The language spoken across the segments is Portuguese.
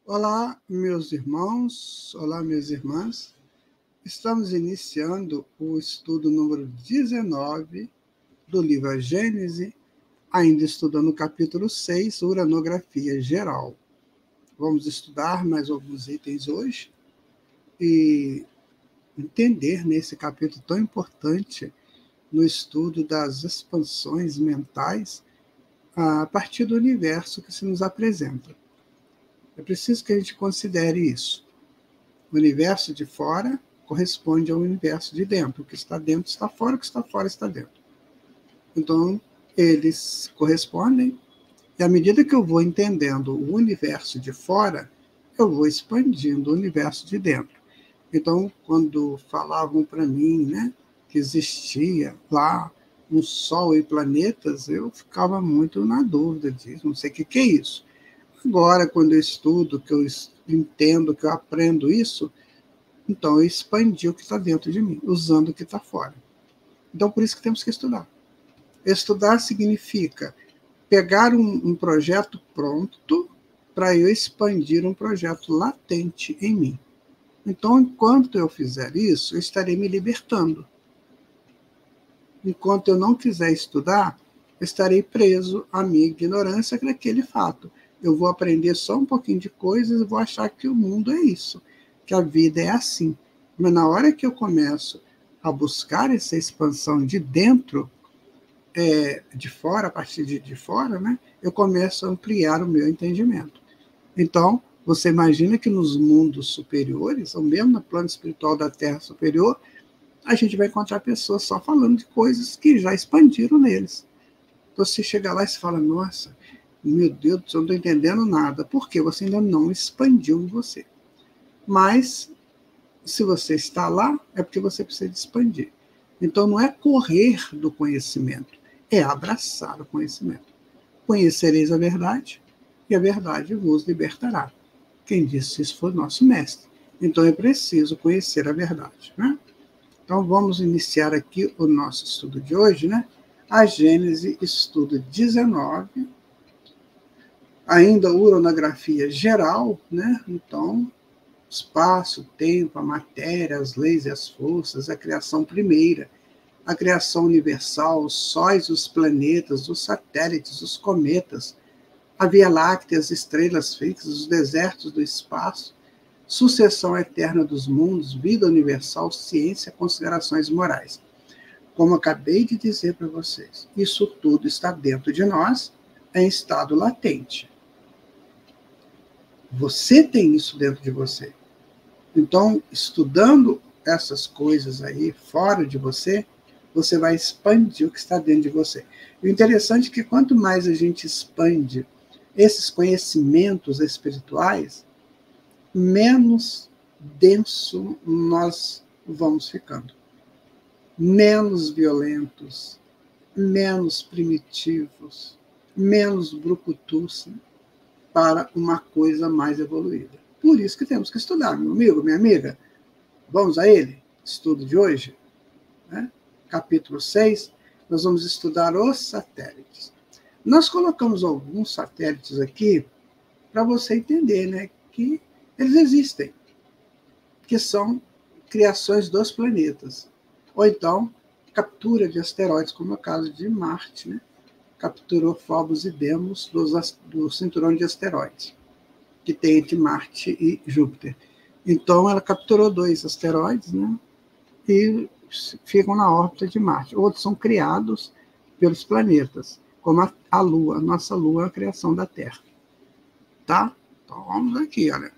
Olá, meus irmãos, olá, minhas irmãs. Estamos iniciando o estudo número 19 do livro A Gênese, ainda estudando o capítulo 6, Uranografia Geral. Vamos estudar mais alguns itens hoje e entender nesse capítulo tão importante no estudo das expansões mentais a partir do universo que se nos apresenta. É preciso que a gente considere isso. O universo de fora corresponde ao universo de dentro. O que está dentro está fora, o que está fora está dentro. Então, eles correspondem, e à medida que eu vou entendendo o universo de fora, eu vou expandindo o universo de dentro. Então, quando falavam para mim, que existia lá um Sol e planetas, eu ficava muito na dúvida disso, não sei o que é isso. Agora, quando eu estudo, que eu entendo, que eu aprendo isso, então eu expandi o que está dentro de mim, usando o que está fora. Então, por isso que temos que estudar. Estudar significa pegar um projeto pronto para eu expandir um projeto latente em mim. Então, enquanto eu fizer isso, eu estarei me libertando. Enquanto eu não quiser estudar, eu estarei preso à minha ignorância daquele fato. Eu vou aprender só um pouquinho de coisas e vou achar que o mundo é isso, que a vida é assim. Mas na hora que eu começo a buscar essa expansão de dentro, de fora, a partir de fora, eu começo a ampliar o meu entendimento. Então, você imagina que nos mundos superiores, ou mesmo no plano espiritual da Terra superior, a gente vai encontrar pessoas só falando de coisas que já expandiram neles. Então, você chega lá e você fala, nossa, meu Deus, eu não estou entendendo nada. Por quê? Você ainda não expandiu em você. Mas, se você está lá, é porque você precisa de expandir. Então, não é correr do conhecimento, é abraçar o conhecimento. Conhecereis a verdade, e a verdade vos libertará. Quem disse isso foi o nosso mestre. Então, é preciso conhecer a verdade, Então, vamos iniciar aqui o nosso estudo de hoje, A Gênese, estudo 19, ainda uranografia geral, Então, espaço, tempo, a matéria, as leis e as forças, a criação primeira, a criação universal, os sóis, os planetas, os satélites, os cometas, a Via Láctea, as estrelas fixas, os desertos do espaço, sucessão eterna dos mundos, vida universal, ciência, considerações morais. Como acabei de dizer para vocês, isso tudo está dentro de nós, em estado latente. Você tem isso dentro de você. Então, estudando essas coisas aí fora de você, você vai expandir o que está dentro de você. E o interessante é que quanto mais a gente expande esses conhecimentos espirituais, menos denso nós vamos ficando. Menos violentos, menos primitivos, menos brucutus, para uma coisa mais evoluída. Por isso que temos que estudar, meu amigo, minha amiga. Vamos a ele? Estudo de hoje, capítulo 6, nós vamos estudar os satélites. Nós colocamos alguns satélites aqui para você entender, que eles existem, que são criações dos planetas. Ou então, captura de asteroides, como é o caso de Marte, capturou Phobos e Deimos do cinturão de asteroides, que tem entre Marte e Júpiter. Então, ela capturou 2 asteroides, e ficam na órbita de Marte. Outros são criados pelos planetas, como a Lua. A nossa Lua é a criação da Terra. Tá? Então, vamos aqui, olha.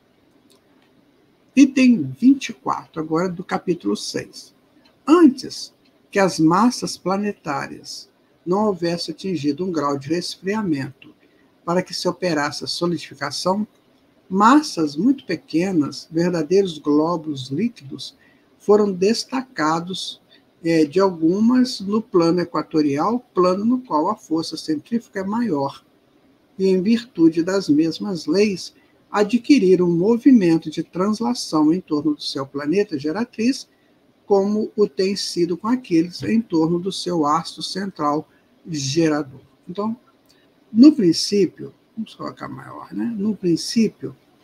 Item 24, agora do capítulo 6. Antes que as massas planetárias não houvessem atingido um grau de resfriamento para que se operasse a solidificação, massas muito pequenas, verdadeiros glóbulos líquidos, foram destacados de algumas no plano equatorial, plano no qual a força centrífuga é maior, e em virtude das mesmas leis, adquiriram um movimento de translação em torno do seu planeta geratriz, como o tem sido com aqueles em torno do seu astro central gerador. Então, no princípio, vamos colocar maior, No princípio,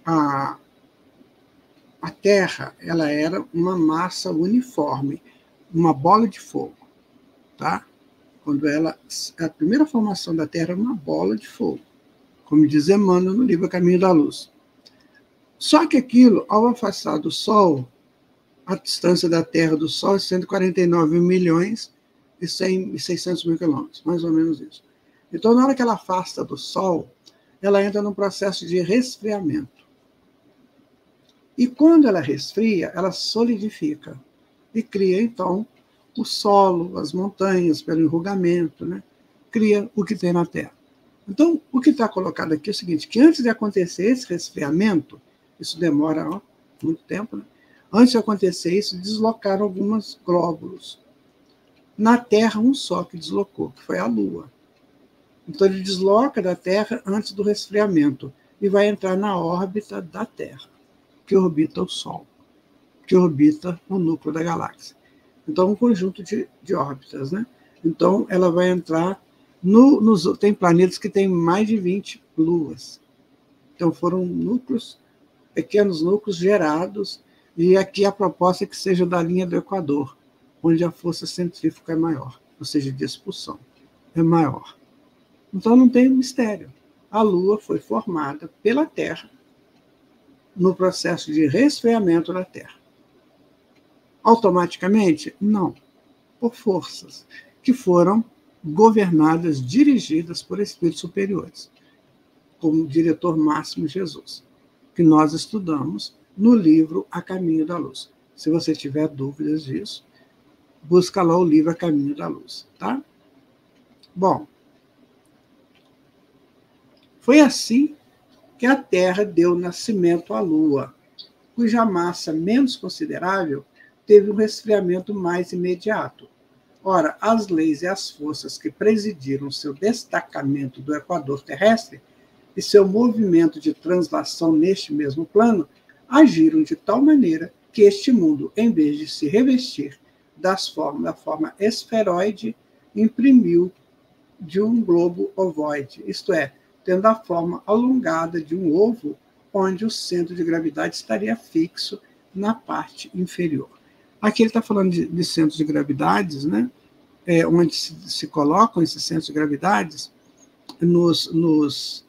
a Terra ela era uma massa uniforme, uma bola de fogo, tá? A primeira formação da Terra era uma bola de fogo, como diz Emmanuel no livro Caminho da Luz. Só que aquilo, ao afastar do Sol, a distância da Terra do Sol é 149 milhões e 600 mil quilômetros, mais ou menos isso. Então, na hora que ela afasta do Sol, ela entra num processo de resfriamento. E quando ela resfria, ela solidifica e cria, então, o solo, as montanhas, pelo enrugamento, né? Cria o que tem na Terra. Então, o que está colocado aqui é o seguinte, que antes de acontecer esse resfriamento, isso demora muito tempo, né? Antes de acontecer isso, deslocaram alguns glóbulos. Na Terra, um só que deslocou, que foi a Lua. Então, ele desloca da Terra antes do resfriamento e vai entrar na órbita da Terra, que orbita o Sol, que orbita o núcleo da galáxia. Então, um conjunto de órbitas, né? Então, ela vai entrar tem planetas que têm mais de 20 luas. Então, foram pequenos núcleos gerados, e aqui a proposta é que seja da linha do Equador, onde a força centrífuga é maior, ou seja, de expulsão é maior. Então, não tem mistério. A Lua foi formada pela Terra no processo de resfriamento da Terra. Automaticamente? Não. Por forças que foram governadas, dirigidas por espíritos superiores, como o diretor máximo Jesus, que nós estudamos no livro A Caminho da Luz. Se você tiver dúvidas disso, busca lá o livro A Caminho da Luz, tá? Bom, foi assim que a Terra deu nascimento à Lua, cuja massa menos considerável teve um resfriamento mais imediato. Ora, as leis e as forças que presidiram seu destacamento do equador terrestre e seu movimento de translação neste mesmo plano agiram de tal maneira que este mundo, em vez de se revestir da forma esferoide, imprimiu de um globo ovoide, isto é, tendo a forma alongada de um ovo, onde o centro de gravidade estaria fixo na parte inferior. Aqui ele está falando de centros de gravidades, né? Onde se colocam esses centros de gravidades nos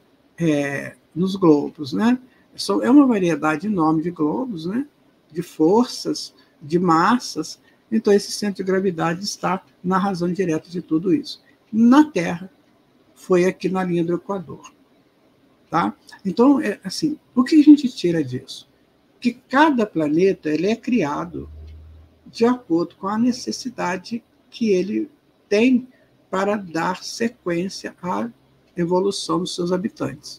globos, né? É uma variedade enorme de globos, né? De forças, de massas. Então, esse centro de gravidade está na razão direta de tudo isso. Na Terra, foi aqui na linha do Equador. Tá? Então, assim, o que a gente tira disso? Que cada planeta ele é criado de acordo com a necessidade que ele tem para dar sequência à evolução dos seus habitantes.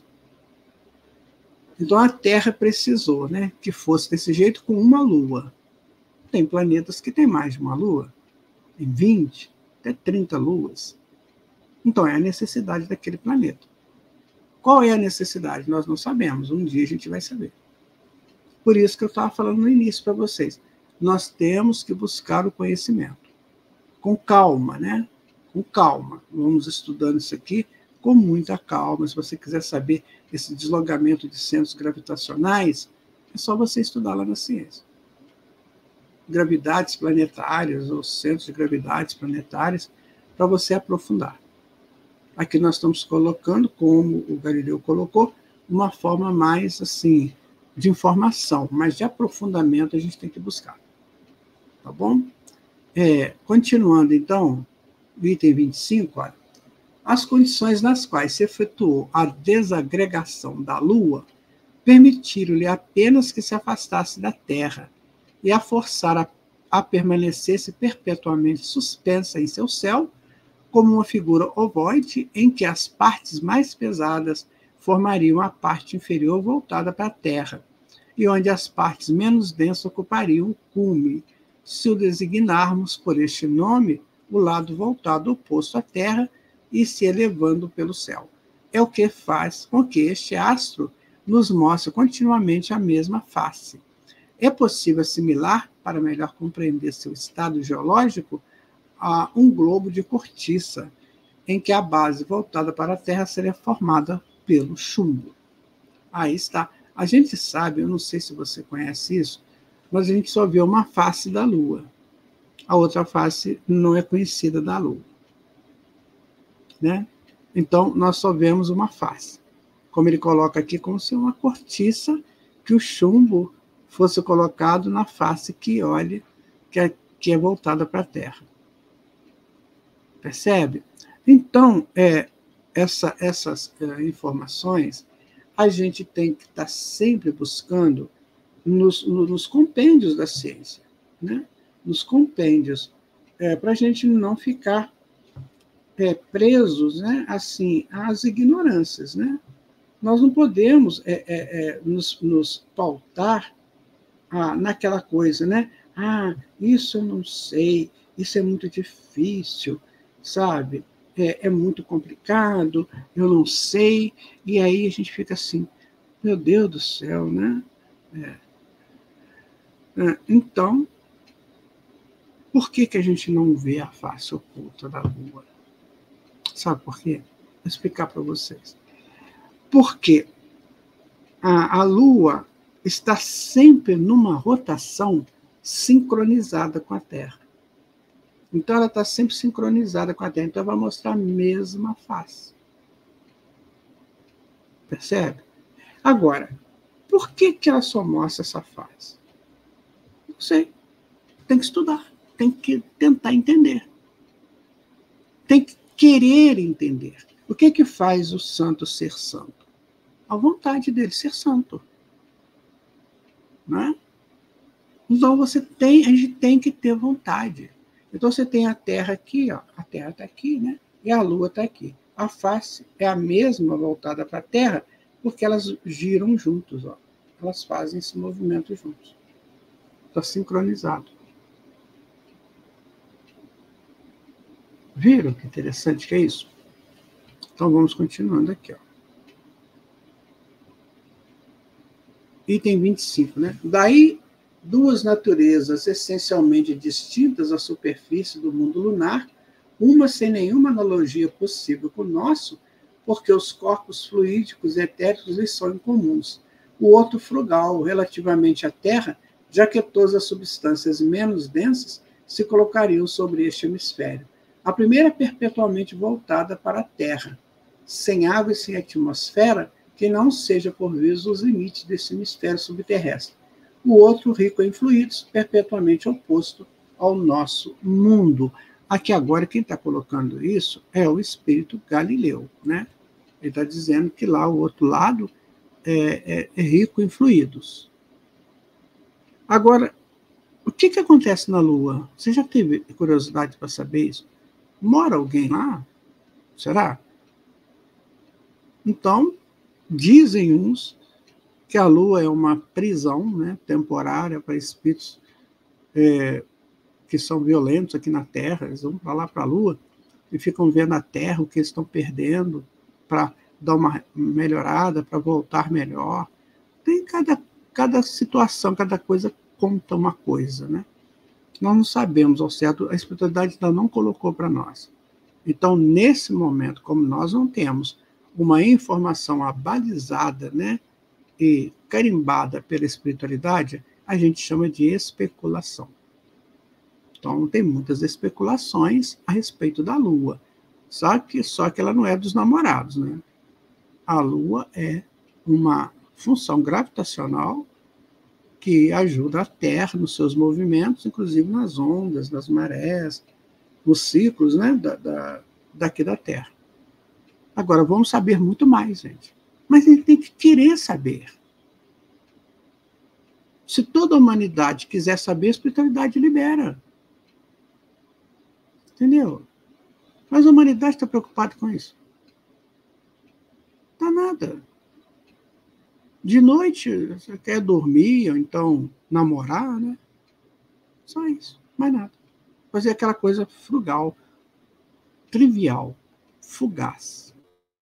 Então, a Terra precisou, né, que fosse desse jeito com uma Lua. Tem planetas que têm mais de uma Lua, tem 20, até 30 luas. Então, é a necessidade daquele planeta. Qual é a necessidade? Nós não sabemos. Um dia a gente vai saber. Por isso que eu estava falando no início para vocês. Nós temos que buscar o conhecimento. Com calma, né? Com calma. Vamos estudando isso aqui com muita calma. Se você quiser saber esse deslocamento de centros gravitacionais, é só você estudar lá na ciência. Gravidades planetárias, ou centros de gravidades planetárias, para você aprofundar. Aqui nós estamos colocando, como o Galileu colocou, uma forma mais assim de informação, mas de aprofundamento a gente tem que buscar. Tá bom? Continuando, então, o item 25, olha, as condições nas quais se efetuou a desagregação da Lua permitiram-lhe apenas que se afastasse da Terra e a forçar a permanecer-se perpetuamente suspensa em seu céu, como uma figura ovoide em que as partes mais pesadas formariam a parte inferior voltada para a Terra, e onde as partes menos densas ocupariam o cume, se o designarmos por este nome o lado voltado oposto à Terra e se elevando pelo céu. É o que faz com que este astro nos mostre continuamente a mesma face. É possível assimilar, para melhor compreender seu estado geológico, a um globo de cortiça, em que a base voltada para a Terra seria formada pelo chumbo. Aí está. A gente sabe, eu não sei se você conhece isso, mas a gente só vê uma face da Lua. A outra face não é conhecida da Lua. Né? Então, nós só vemos uma face. Como ele coloca aqui, como se uma cortiça que o chumbo fosse colocado na face que olha, que é voltada para a Terra. Percebe? Então, essas informações a gente tem que estar sempre buscando nos compêndios da ciência, né? Nos compêndios, para a gente não ficar presos, né, assim, às ignorâncias, né? Nós não podemos nos pautar naquela coisa, né? Isso eu não sei, isso é muito difícil, sabe? É muito complicado, eu não sei, e aí a gente fica assim, meu Deus do céu, né? Então, por que a gente não vê a face oculta da Lua? Sabe por quê? Vou explicar para vocês. Porque a Lua está sempre numa rotação sincronizada com a Terra. Então, ela está sempre sincronizada com a Terra. Então, ela vai mostrar a mesma face. Percebe? Agora, por que ela só mostra essa face? Não sei. Tem que estudar. Tem que tentar entender. Tem que querer entender. O que faz o santo ser santo? A vontade dele ser santo. Né? Então, a gente tem que ter vontade. Então, você tem a Terra aqui, ó, a Terra está aqui, né? E a Lua está aqui. A face é a mesma voltada para a Terra, porque elas giram juntos, ó. Elas fazem esse movimento juntos. Está sincronizado. Viram que interessante que é isso? Então, vamos continuando aqui, ó. Item 25, né? Daí, duas naturezas essencialmente distintas à superfície do mundo lunar, uma sem nenhuma analogia possível com o nosso, porque os corpos fluídicos e etéricos lhes são incomuns. O outro frugal, relativamente à Terra, já que todas as substâncias menos densas se colocariam sobre este hemisfério. A primeira perpetualmente voltada para a Terra, sem água e sem atmosfera, que não seja por vezes os limites desse hemisfério subterrestre. O outro, rico em fluidos, perpetuamente oposto ao nosso mundo. Aqui agora, quem está colocando isso é o espírito Galileu, né? Ele está dizendo que lá o outro lado é rico em fluidos. Agora, o que acontece na Lua? Você já teve curiosidade para saber isso? Mora alguém lá? Será? Então, dizem uns que a Lua é uma prisão, né, temporária para espíritos que são violentos aqui na Terra. Eles vão para lá, para a Lua, e ficam vendo a Terra, o que eles estão perdendo, para dar uma melhorada, para voltar melhor. Tem cada situação, cada coisa conta uma coisa, né? Nós não sabemos ao certo, a espiritualidade ainda não colocou para nós. Então, nesse momento, como nós não temos uma informação abalizada, né, e carimbada pela espiritualidade, a gente chama de especulação. Então, tem muitas especulações a respeito da Lua. Só que ela não é dos namorados, né? A Lua é uma função gravitacional que ajuda a Terra nos seus movimentos, inclusive nas ondas, nas marés, nos ciclos, né, daqui da Terra. Agora, vamos saber muito mais, gente. Mas a gente tem que querer saber. Se toda a humanidade quiser saber, a espiritualidade libera. Entendeu? Mas a humanidade está preocupada com isso. Não está nada. De noite, você quer dormir, ou então namorar, né? Só isso, mais nada. Fazer aquela coisa frugal, trivial, fugaz.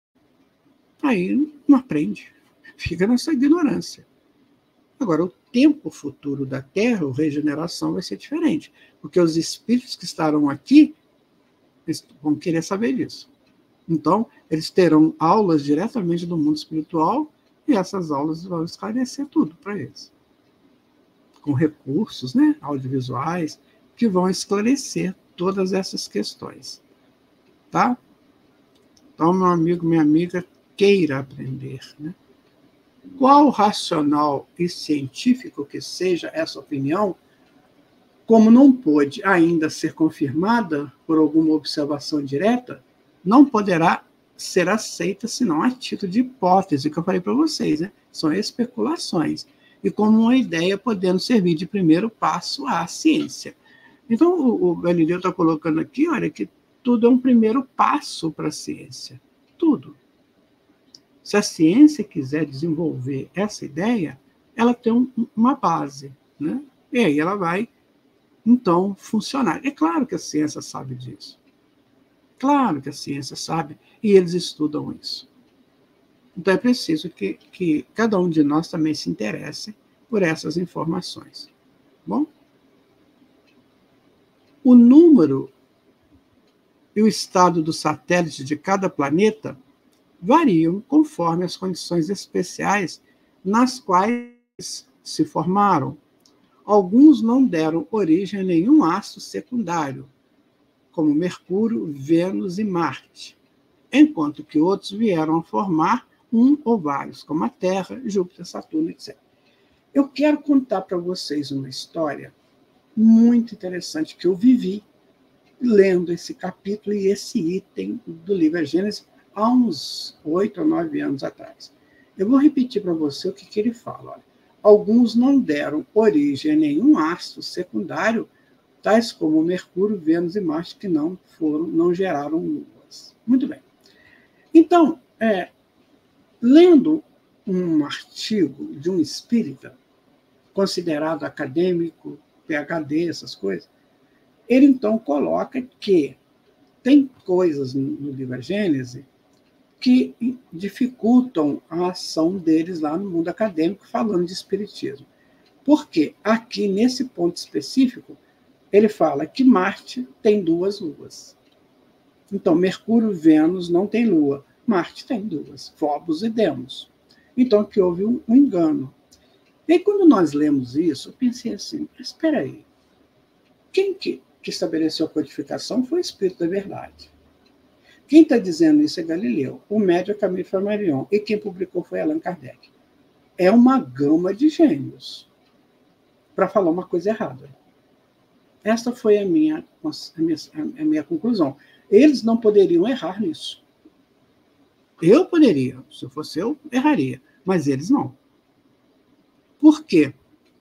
Aí não aprende, fica nessa ignorância. Agora, o tempo futuro da Terra, a regeneração, vai ser diferente, porque os espíritos que estarão aqui eles vão querer saber disso. Então, eles terão aulas diretamente do mundo espiritual e essas aulas vão esclarecer tudo para eles, com recursos, né, audiovisuais, que vão esclarecer todas essas questões, tá? Então, meu amigo, minha amiga, queira aprender, né? Qual racional e científico que seja essa opinião, como não pôde ainda ser confirmada por alguma observação direta, não poderá ser aceita senão a título de hipótese, que eu falei para vocês, né? São especulações, e como uma ideia podendo servir de primeiro passo à ciência. Então, o Galileu está colocando aqui, olha, que tudo é um primeiro passo para a ciência. Tudo. Se a ciência quiser desenvolver essa ideia, ela tem uma base, né? E aí ela vai, então, funcionar. É claro que a ciência sabe disso. Claro que a ciência sabe, e eles estudam isso. Então é preciso que cada um de nós também se interesse por essas informações. Bom? O número e o estado do satélite de cada planeta variam conforme as condições especiais nas quais se formaram. Alguns não deram origem a nenhum astro secundário, como Mercúrio, Vênus e Marte, enquanto que outros vieram a formar um ou vários, como a Terra, Júpiter, Saturno, etc. Eu quero contar para vocês uma história muito interessante que eu vivi lendo esse capítulo e esse item do livro Gênesis há uns 8 ou 9 anos atrás. Eu vou repetir para você o que ele fala. Olha, alguns não deram origem a nenhum astro secundário, tais como Mercúrio, Vênus e Marte, que não geraram luas. Muito bem. Então, lendo um artigo de um espírita, considerado acadêmico, PhD, essas coisas, ele então coloca que tem coisas no livro Gênesis que dificultam a ação deles lá no mundo acadêmico, falando de espiritismo. Porque aqui, nesse ponto específico, ele fala que Marte tem 2 luas. Então, Mercúrio e Vênus não tem lua. Marte tem 2, Phobos e Deimos. Então, que houve um engano. E aí, quando nós lemos isso, eu pensei assim, espera aí, quem que estabeleceu a codificação foi o Espírito da Verdade. Quem está dizendo isso é Galileu, o médium é Camille Flammarion, e quem publicou foi Allan Kardec. É uma gama de gênios para falar uma coisa errada. Esta foi a minha conclusão. Eles não poderiam errar nisso. Eu poderia, se eu fosse eu, erraria, mas eles não. Por quê?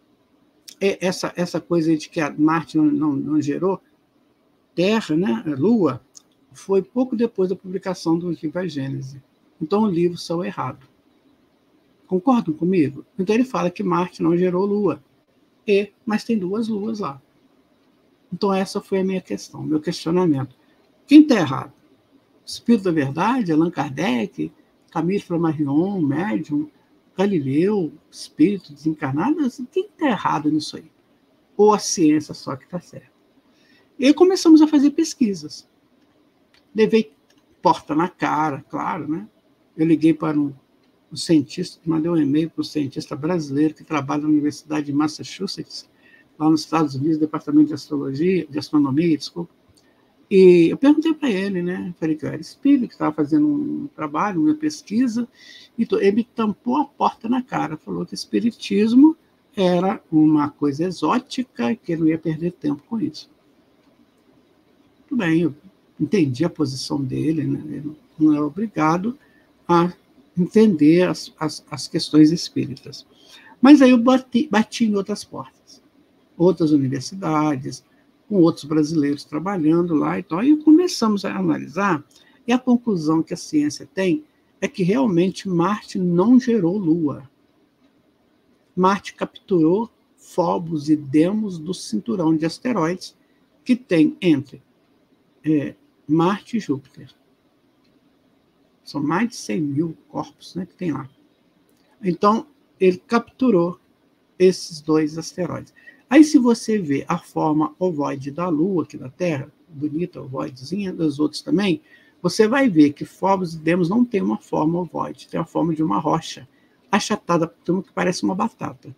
Essa coisa de que a Marte não gerou Terra, né, Lua, foi pouco depois da publicação do livro Gênesis. Então, o livro saiu errado. Concordam comigo? Então, ele fala que Marte não gerou Lua, mas tem 2 luas lá. Então, essa foi a minha questão, meu questionamento. Quem está errado? Espírito da Verdade, Allan Kardec, Camille Flammarion, médium, Galileu, espírito desencarnado? Quem está errado nisso aí? Ou a ciência só que está certa? E aí começamos a fazer pesquisas. Levei porta na cara, claro, né? Eu liguei para um cientista, mandei um e-mail para um cientista brasileiro que trabalha na Universidade de Massachusetts, lá nos Estados Unidos, Departamento de Astronomia, desculpa. E eu perguntei para ele, né? Falei que eu era espírito, que estava fazendo um trabalho, uma pesquisa, e ele me tampou a porta na cara, falou que espiritismo era uma coisa exótica e que ele não ia perder tempo com isso. Tudo bem, eu entendi a posição dele, né? Ele não é obrigado a entender as questões espíritas. Mas aí eu bati em outras portas, outras universidades, com outros brasileiros trabalhando lá e tal, e começamos a analisar, e a conclusão que a ciência tem é que realmente Marte não gerou Lua. Marte capturou Phobos e Deimos do cinturão de asteroides que tem entre Marte e Júpiter. São mais de 100 mil corpos, né, que tem lá. Então, ele capturou esses 2 asteroides. Aí, se você vê a forma ovoide da Lua, aqui da Terra, bonita ovoidezinha, dos outros também, você vai ver que Phobos e Deimos não tem uma forma ovoide, tem a forma de uma rocha. achatada, tem uma que parece uma batata.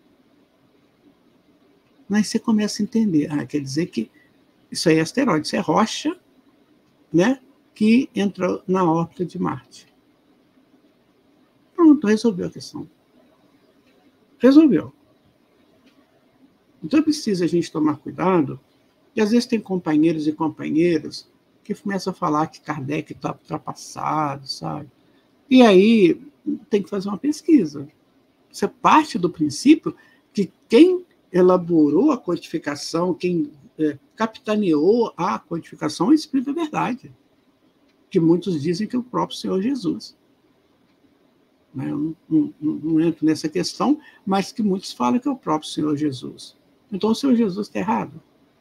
Mas você começa a entender, quer dizer que isso aí é asteroide, isso é rocha, né, que entrou na órbita de Marte. Pronto, resolveu a questão. Resolveu. Então é preciso a gente tomar cuidado, e às vezes tem companheiros e companheiras que começam a falar que Kardec está ultrapassado, sabe? E aí tem que fazer uma pesquisa. Você parte do princípio que quem elaborou a codificação, quem capitaneou a codificação é o Espírito da Verdade, que muitos dizem que é o próprio Senhor Jesus. Eu não entro nessa questão, mas que muitos falam que é o próprio Senhor Jesus. Então o Senhor Jesus está errado.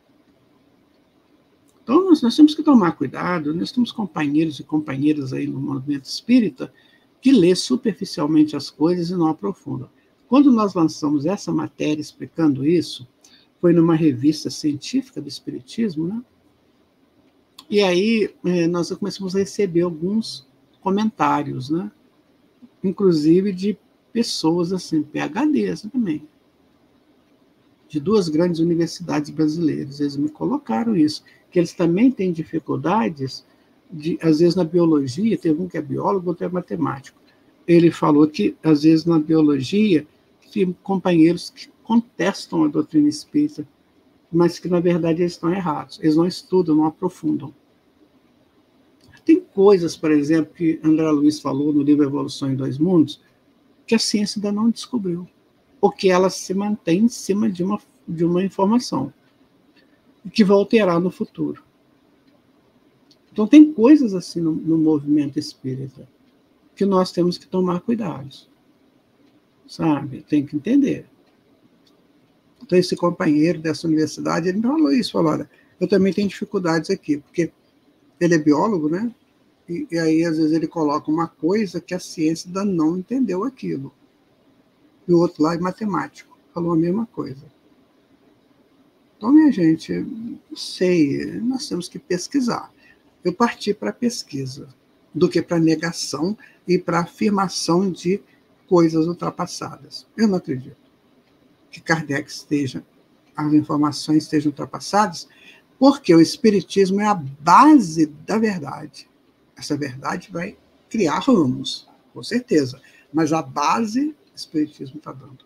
Então nós temos que tomar cuidado, nós temos companheiros e companheiras aí no movimento espírita que lê superficialmente as coisas e não aprofundam. Quando nós lançamos essa matéria explicando isso, foi numa revista científica do Espiritismo, né? E aí nós começamos a receber alguns comentários, né? Inclusive de pessoas assim, PhDs também, de 2 grandes universidades brasileiras. Eles me colocaram isso, que eles também têm dificuldades, às vezes na biologia, teve um que é biólogo, outro é matemático. Ele falou que, às vezes, na biologia, tem companheiros que contestam a doutrina espírita, mas que, na verdade, eles estão errados. Eles não estudam, não aprofundam. Tem coisas, por exemplo, que André Luiz falou no livro Evolução em 2 Mundos, que a ciência ainda não descobriu, ou que ela se mantém em cima de uma informação, que vai alterar no futuro. Então, tem coisas assim no movimento espírita que nós temos que tomar cuidado, sabe? Tem que entender. Então, esse companheiro dessa universidade, ele me falou isso, falou, olha, eu também tenho dificuldades aqui, porque ele é biólogo, né? E aí, às vezes, ele coloca uma coisa que a ciência ainda não entendeu aquilo. E o outro lá é matemático, falou a mesma coisa. Então, minha gente, não sei, nós temos que pesquisar. Eu parti para a pesquisa, do que para negação e para afirmação de coisas ultrapassadas. Eu não acredito que Kardec as informações estejam ultrapassadas, porque o Espiritismo é a base da verdade. Essa verdade vai criar ramos, com certeza, mas a base o Espiritismo está dando.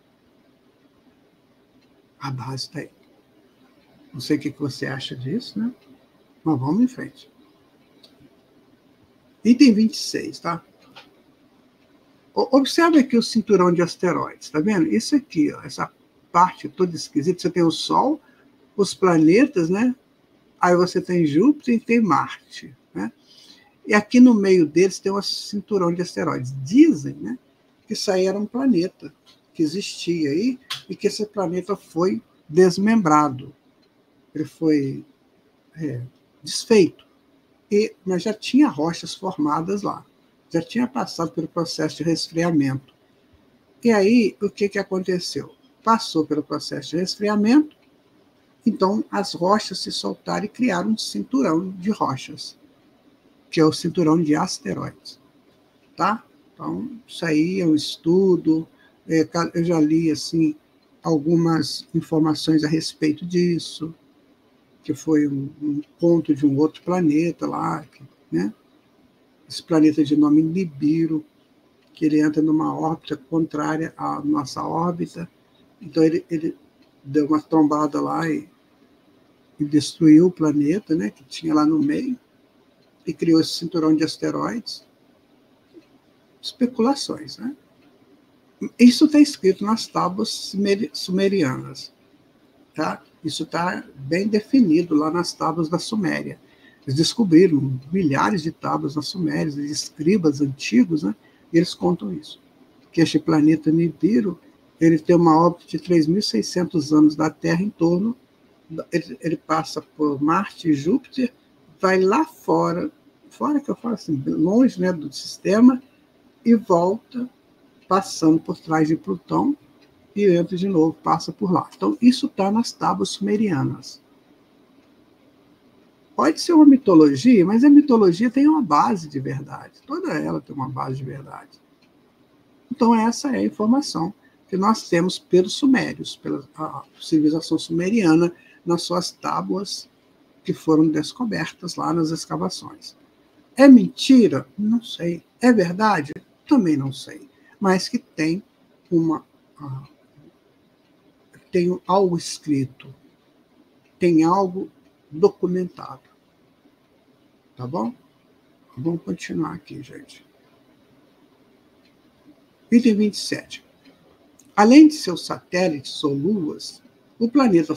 A base está aí. Não sei o que você acha disso, né? Mas vamos em frente. Item 26, tá? Observe aqui o cinturão de asteroides, tá vendo? Isso aqui, ó, essa parte toda esquisita, você tem o Sol, os planetas, né? Aí você tem Júpiter e tem Marte, né? E aqui no meio deles tem um cinturão de asteroides. Dizem, né, que isso aí era um planeta que existia aí e que esse planeta foi desmembrado. Ele foi desfeito. Mas já tinha rochas formadas lá. Já tinha passado pelo processo de resfriamento. E aí, o que aconteceu? Passou pelo processo de resfriamento, então as rochas se soltaram e criaram um cinturão de rochas, que é o cinturão de asteroides. Tá? Então, isso aí é um estudo, eu já li assim, algumas informações a respeito disso, que foi um ponto de um outro planeta lá, né? Esse planeta de nome Nibiru, que ele entra numa órbita contrária à nossa órbita, então ele deu uma trombada lá e destruiu o planeta, né, que tinha lá no meio, e criou esse cinturão de asteroides. Especulações, né? Isso está escrito nas tábuas sumerianas, tá? Isso está bem definido lá nas tábuas da Suméria. Eles descobriram milhares de tábuas na Suméria, de escribas antigos, né? E eles contam isso, que este planeta Nibiru, ele tem uma órbita de 3.600 anos da Terra em torno, ele passa por Marte e Júpiter, vai lá fora que eu falo assim, longe, né, do sistema, e volta passando por trás de Plutão e entra de novo, passa por lá. Então, isso está nas tábuas sumerianas. Pode ser uma mitologia, mas a mitologia tem uma base de verdade. Toda ela tem uma base de verdade. Então, essa é a informação que nós temos pelos sumérios, pela a civilização sumeriana, nas suas tábuas que foram descobertas lá nas escavações. É mentira? Não sei. É verdade? Também não sei. Mas que tem tem algo escrito, tem algo documentado. Tá bom? Vamos continuar aqui, gente. Item 27. Além de seus satélites ou luas, o planeta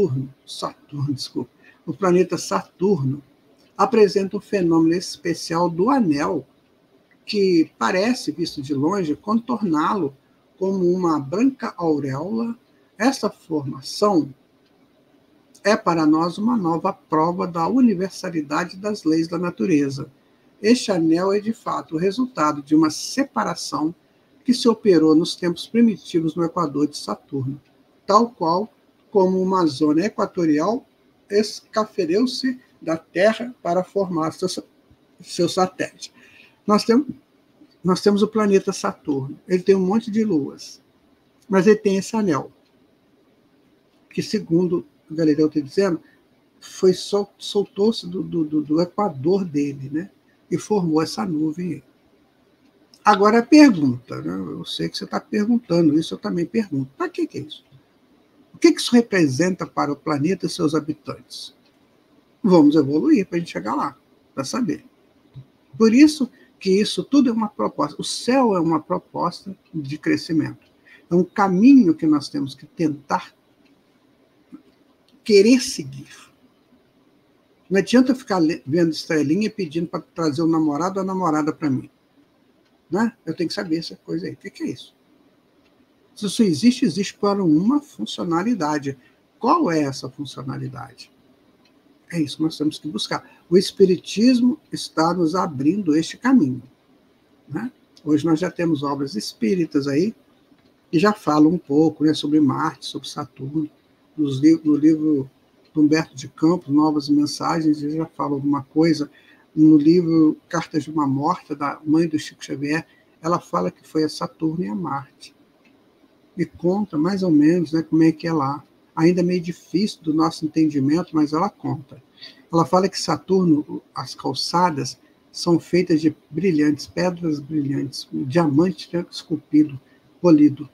o planeta Saturno apresenta um fenômeno especial do anel, que parece, visto de longe, contorná-lo como uma branca auréola. Esta formação é para nós uma nova prova da universalidade das leis da natureza. Este anel é, de fato, o resultado de uma separação que se operou nos tempos primitivos no Equador de Saturno, tal qual como uma zona equatorial escafedeu-se da Terra para formar seu satélite. Nós temos o planeta Saturno. Ele tem um monte de luas, mas ele tem esse anel, que, segundo o Galileu está dizendo, soltou-se do equador dele, né? E formou essa nuvem aí. Agora a pergunta, né? Eu sei que você está perguntando isso, eu também pergunto. Para que é isso? O que isso representa para o planeta e seus habitantes? Vamos evoluir para a gente chegar lá, para saber. Por isso que isso tudo é uma proposta. O céu é uma proposta de crescimento. É um caminho que nós temos que tentar querer seguir. Não adianta ficar vendo estrelinha e pedindo para trazer o namorado ou a namorada para mim. Né? Eu tenho que saber essa coisa aí. O que é isso? Se isso existe, existe para uma funcionalidade. Qual é essa funcionalidade? É isso que nós temos que buscar. O Espiritismo está nos abrindo este caminho. Né? Hoje nós já temos obras espíritas aí, que já falam um pouco, né, sobre Marte, sobre Saturno. No livro do Humberto de Campos, Novas Mensagens, ele já fala alguma coisa. No livro Cartas de uma Morta, da mãe do Chico Xavier, ela fala que foi a Saturno e a Marte. E conta mais ou menos, né, como é que é lá. Ainda meio difícil do nosso entendimento, mas ela conta. Ela fala que Saturno, as calçadas, são feitas de brilhantes, pedras brilhantes, um diamante esculpido, polido.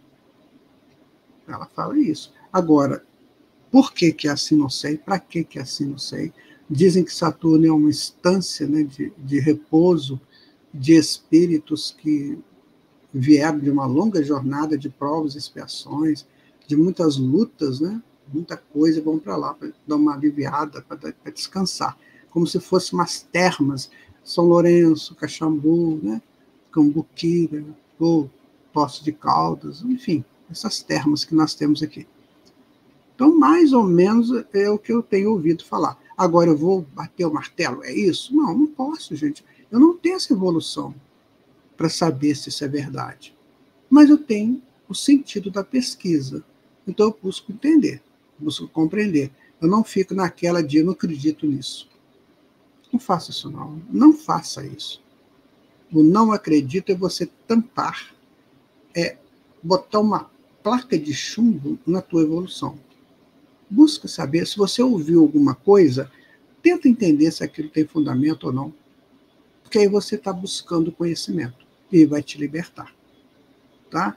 Ela fala isso. Agora, por que é assim, não sei. Para que é assim, não sei. Dizem que Saturno é uma instância, né, de repouso de espíritos que vieram de uma longa jornada de provas e expiações, de muitas lutas, né? Muita coisa, vão para lá para dar uma aliviada, para descansar, como se fossem umas termas, São Lourenço, Caxambu, né? Cambuquira, ou Poços de Caldas, enfim, essas termas que nós temos aqui. Então, mais ou menos é o que eu tenho ouvido falar. Agora, eu vou bater o martelo, é isso? Não, não posso, gente. Eu não tenho essa evolução para saber se isso é verdade. Mas eu tenho o sentido da pesquisa. Então, eu busco entender, busco compreender. Eu não fico naquela de eu não acredito nisso. Não faça isso, não. Não faça isso. O não acredito é você tampar, é botar uma placa de chumbo na tua evolução. Busca saber, se você ouviu alguma coisa, tenta entender se aquilo tem fundamento ou não. Porque aí você está buscando conhecimento e vai te libertar. Tá?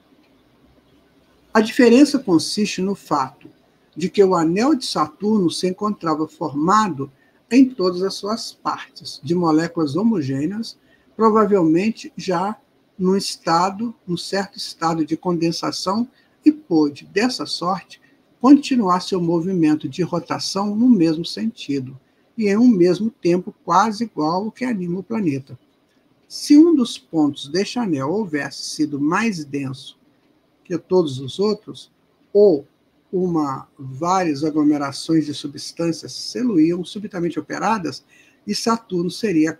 A diferença consiste no fato de que o anel de Saturno se encontrava formado em todas as suas partes, de moléculas homogêneas, provavelmente já num certo estado de condensação, e pôde, dessa sorte, continuar seu movimento de rotação no mesmo sentido, e em um mesmo tempo quase igual ao que anima o planeta. Se um dos pontos deste anel houvesse sido mais denso que todos os outros, ou várias aglomerações de substâncias seluíam subitamente operadas, e Saturno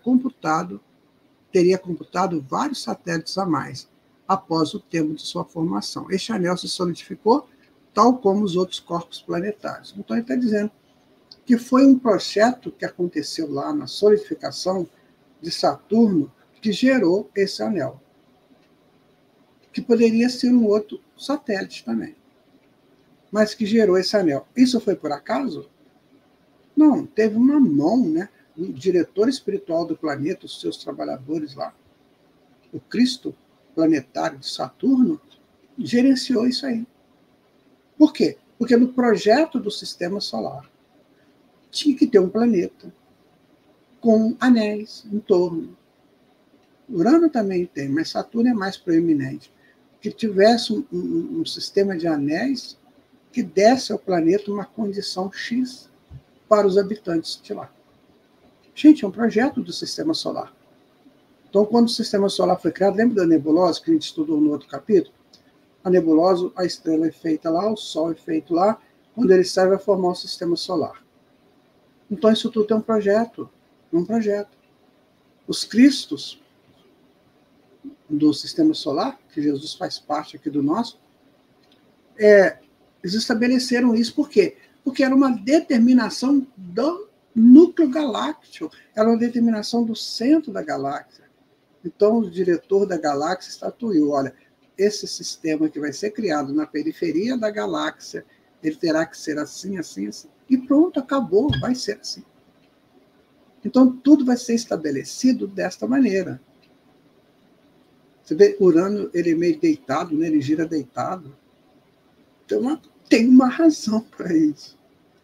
teria computado vários satélites a mais, após o tempo de sua formação. Este anel se solidificou, tal como os outros corpos planetários. Então, ele está dizendo que foi um projeto que aconteceu lá na solidificação de Saturno que gerou esse anel. que poderia ser um outro satélite também, mas que gerou esse anel. Isso foi por acaso? Não, teve uma mão, né? O diretor espiritual do planeta, os seus trabalhadores lá, o Cristo planetário de Saturno, gerenciou isso aí. Por quê? Porque no projeto do sistema solar tinha que ter um planeta com anéis em torno. Urano também tem, mas Saturno é mais proeminente. Que tivesse um sistema de anéis que desse ao planeta uma condição X para os habitantes de lá. Gente, é um projeto do sistema solar. Então, quando o sistema solar foi criado, lembra da nebulosa que a gente estudou no outro capítulo? A nebulosa, a estrela é feita lá, o Sol é feito lá, quando ele sai vai formar um sistema solar. Então, isso tudo é um projeto. Os cristos do sistema solar, que Jesus faz parte aqui do nosso, eles estabeleceram isso por quê? Porque era uma determinação do núcleo galáctico, era uma determinação do centro da galáxia. Então, o diretor da galáxia estatuiu, olha, esse sistema que vai ser criado na periferia da galáxia, ele terá que ser assim, assim, assim. E pronto, acabou, vai ser assim. Então, tudo vai ser estabelecido desta maneira. Você vê, Urano, ele é meio deitado, né? Ele gira deitado. Então, tem uma razão para isso.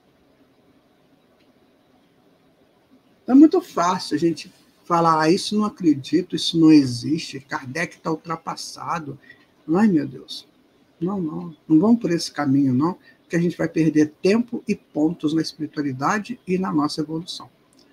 Então, é muito fácil a gente falar, isso não acredito, isso não existe, Kardec está ultrapassado. Ai, meu Deus. Não vamos por esse caminho, não, porque a gente vai perder tempo e pontos na espiritualidade e na nossa evolução.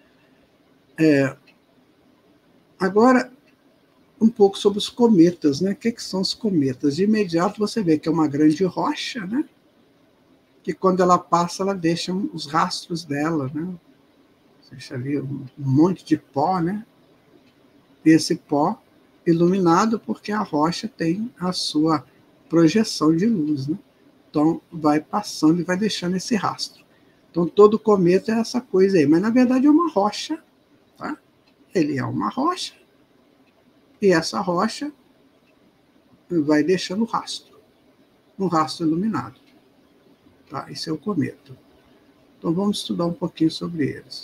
Agora, um pouco sobre os cometas, né? O que são os cometas? De imediato você vê que é uma grande rocha, né? Que quando ela passa, ela deixa os rastros dela, né? Deixa ali um monte de pó, né? E esse pó iluminado porque a rocha tem a sua projeção de luz, né? Então, vai passando e vai deixando esse rastro. Então, todo cometa é essa coisa aí, mas na verdade é uma rocha, tá? Ele é uma rocha, e essa rocha vai deixando rastro, um rastro iluminado. Tá? Esse é o cometa. Então, vamos estudar um pouquinho sobre eles.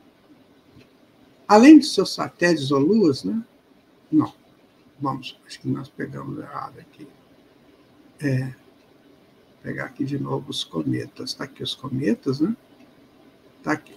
Além de seus satélites ou luas, né? Não. Vamos, acho que nós pegamos errado aqui. Pegar aqui de novo os cometas. Está aqui os cometas, né? Está aqui.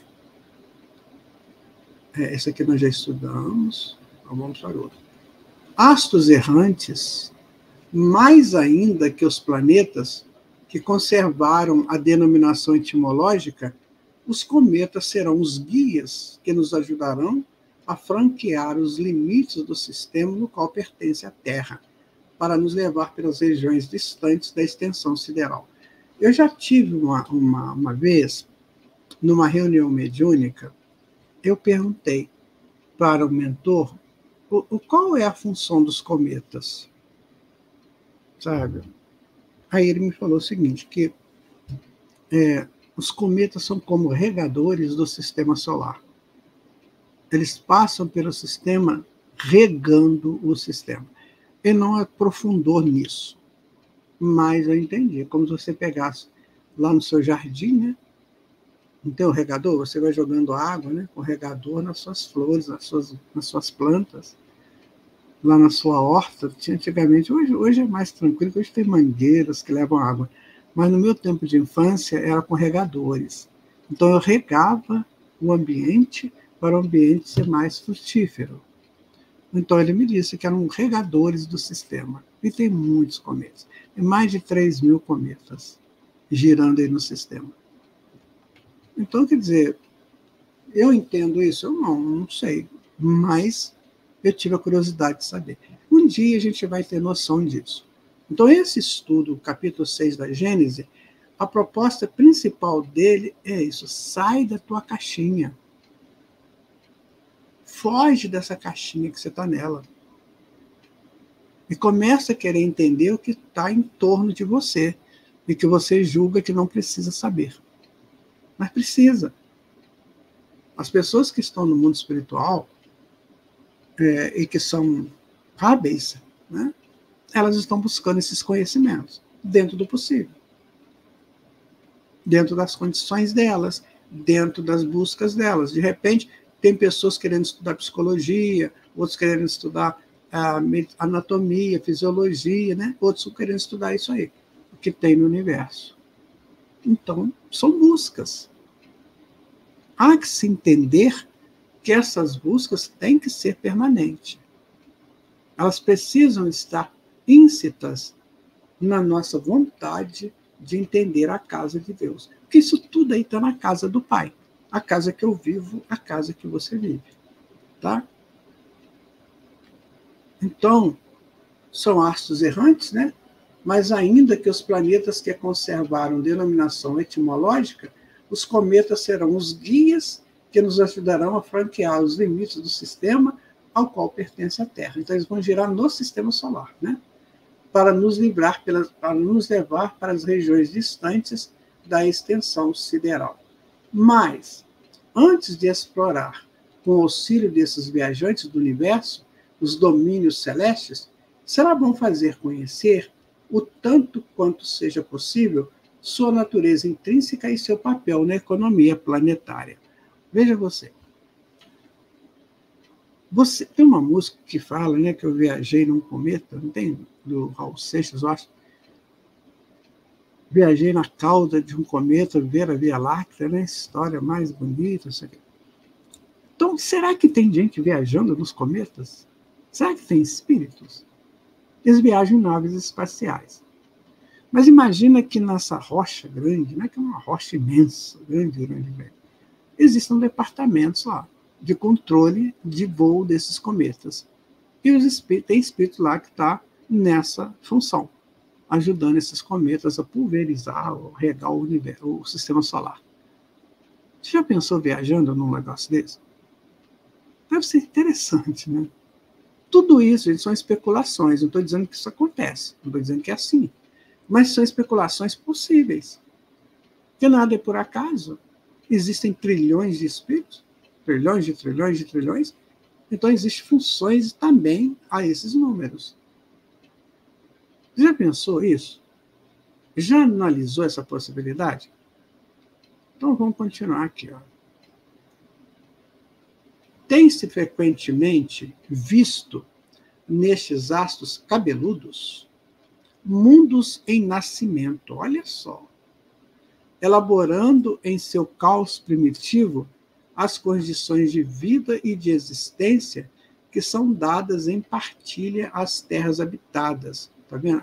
Esse aqui nós já estudamos. Então vamos para o outro. Astros errantes, mais ainda que os planetas, que conservaram a denominação etimológica, os cometas serão os guias que nos ajudarão a franquear os limites do sistema no qual pertence a Terra, para nos levar pelas regiões distantes da extensão sideral. Eu já tive uma vez, numa reunião mediúnica, eu perguntei para o mentor qual é a função dos cometas, sabe? Aí ele me falou o seguinte, que os cometas são como regadores do sistema solar. Eles passam pelo sistema regando o sistema. Ele não aprofundou nisso, mas eu entendi. É como se você pegasse lá no seu jardim, né? Não tem o regador? Você vai jogando água, né? Com o regador nas suas flores, nas suas plantas, lá na sua horta. Antigamente, hoje é mais tranquilo, hoje tem mangueiras que levam água. Mas no meu tempo de infância era com regadores. Então eu regava o ambiente para o ambiente ser mais frutífero. Então ele me disse que eram regadores do sistema. E tem muitos cometas. Tem mais de 3.000 cometas girando aí no sistema. Então, quer dizer, eu entendo isso? Eu não sei. Mas eu tive a curiosidade de saber. Um dia a gente vai ter noção disso. Então, esse estudo, capítulo 6 da Gênese, a proposta principal dele é isso: sai da tua caixinha. Foge dessa caixinha que você está nela. E começa a querer entender o que está em torno de você e que você julga que não precisa saber. Mas precisa. As pessoas que estão no mundo espiritual e que são hábeis, né? elas estão buscando esses conhecimentos, dentro do possível, dentro das condições delas, dentro das buscas delas. De repente, tem pessoas querendo estudar psicologia, outros querendo estudar anatomia, fisiologia, né? Outros querendo estudar isso aí, o que tem no universo. Então, são buscas. Há que se entender que essas buscas têm que ser permanentes. Elas precisam estar íncitas na nossa vontade de entender a casa de Deus. Porque isso tudo aí está na casa do Pai. A casa que eu vivo, a casa que você vive. Tá? Então, são astros errantes, né? Mas ainda que os planetas que conservaram denominação etimológica, os cometas serão os guias que nos ajudarão a franquear os limites do sistema ao qual pertence a Terra. Então, eles vão girar no sistema solar, né? Para nos levar para as regiões distantes da extensão sideral. Mas, antes de explorar, com o auxílio desses viajantes do universo, os domínios celestes, será bom fazer conhecer, o tanto quanto seja possível, sua natureza intrínseca e seu papel na economia planetária. Veja você. Tem uma música que fala, né, que eu viajei num cometa, não tem? Do Raul Seixas, eu acho. Viajei na cauda de um cometa, ver a Via Láctea, né? História mais bonita, isso aqui. Então, será que tem gente viajando nos cometas? Será que tem espíritos? Eles viajam em naves espaciais. Mas imagina que nessa rocha grande, né, que é uma rocha imensa, grande, existem departamentos lá de controle de voo desses cometas. E tem espírito lá que está nessa função, ajudando esses cometas a pulverizar, ou regar o sistema solar. Você já pensou viajando num negócio desse? Deve ser interessante, né? Tudo isso, gente, são especulações. Não estou dizendo que isso acontece, não estou dizendo que é assim. Mas são especulações possíveis. Porque nada é por acaso. Existem trilhões de espíritos, trilhões de trilhões de trilhões. Então, existem funções também a esses números. Já pensou isso? Já analisou essa possibilidade? Então, vamos continuar aqui. Ó. Tem-se frequentemente visto nestes astros cabeludos mundos em nascimento, olha só, elaborando em seu caos primitivo as condições de vida e de existência que são dadas em partilha às terras habitadas. Está vendo?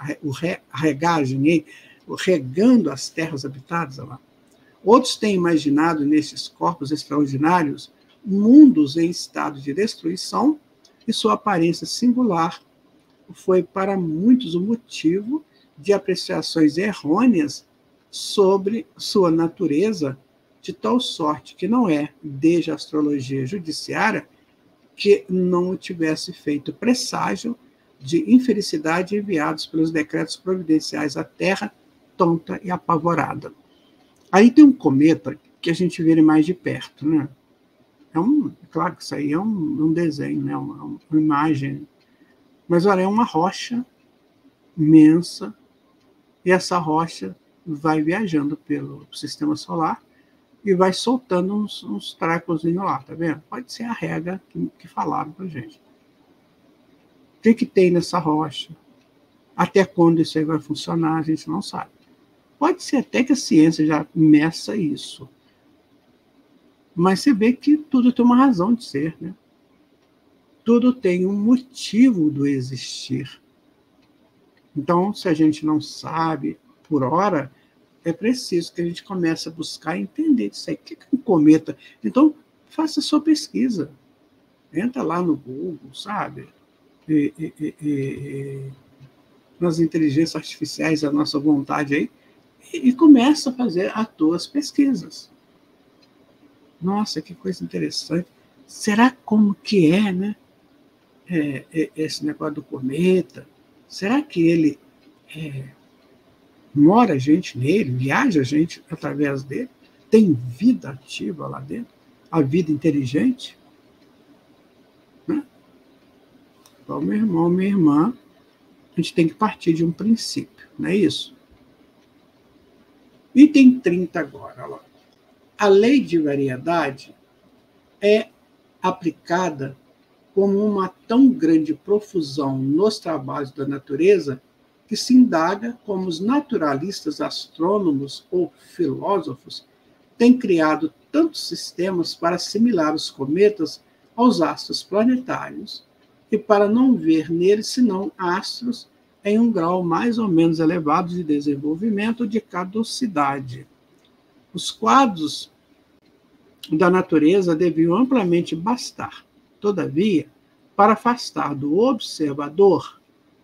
Regando as terras habitadas. Olha lá. Outros têm imaginado nesses corpos extraordinários mundos em estado de destruição e sua aparência singular foi para muitos o motivo de apreciações errôneas sobre sua natureza, de tal sorte que não é, desde a astrologia judiciária, que não tivesse feito presságio de infelicidade enviados pelos decretos providenciais à Terra tonta e apavorada. Aí tem um cometa que a gente vê mais de perto, né? Claro que isso aí é um desenho, né? uma imagem. Mas, olha, é uma rocha imensa, e essa rocha vai viajando pelo sistema solar e vai soltando uns tracozinhos lá, tá vendo? Pode ser a rega que falaram pra gente. O que tem nessa rocha? Até quando isso aí vai funcionar, a gente não sabe. Pode ser até que a ciência já meça isso. Mas você vê que tudo tem uma razão de ser, né? Tudo tem um motivo do existir. Então, se a gente não sabe por hora, é preciso que a gente comece a buscar entender isso aí. O que é um cometa? Então, faça a sua pesquisa. Entra lá no Google, sabe? Nas inteligências artificiais, a nossa vontade aí, e começa a fazer as tuas pesquisas. Nossa, que coisa interessante. Será como que é, né? Esse negócio do cometa? Será que ele mora gente nele, viaja gente através dele? Tem vida ativa lá dentro? A vida inteligente? Né? Então, meu irmão, minha irmã, a gente tem que partir de um princípio, não é isso? Item 30 agora. Lá. A lei de variedade é aplicada como uma tão grande profusão nos trabalhos da natureza que se indaga como os naturalistas, astrônomos ou filósofos têm criado tantos sistemas para assimilar os cometas aos astros planetários e para não ver neles senão astros em um grau mais ou menos elevado de desenvolvimento ou de caducidade. Os quadros da natureza deviam amplamente bastar, todavia, para afastar do observador